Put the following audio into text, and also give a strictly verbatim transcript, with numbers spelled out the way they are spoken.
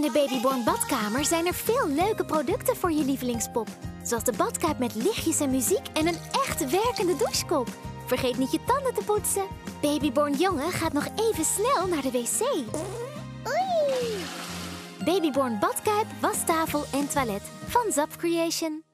In de Babyborn badkamer zijn er veel leuke producten voor je lievelingspop. Zoals de badkuip met lichtjes en muziek en een echt werkende douchekop. Vergeet niet je tanden te poetsen. Babyborn jongen gaat nog even snel naar de wc. Oei! Babyborn badkuip, wastafel en toilet van Zap Creation.